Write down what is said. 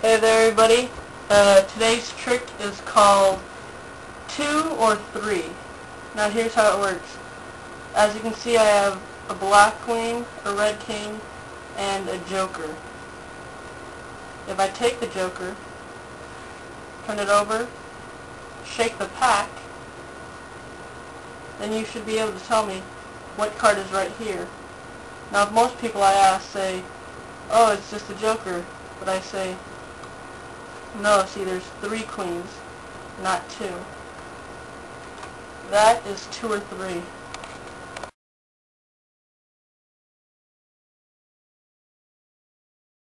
Hey there everybody. Today's trick is called 2 or 3. Now here's how it works. As you can see, I have a black queen, a red king, and a joker. If I take the joker, turn it over, shake the pack, then you should be able to tell me what card is right here. Now if most people I ask say, oh, it's just a joker, but I say, no, see, there's 3 queens, not 2. That is 2 or 3.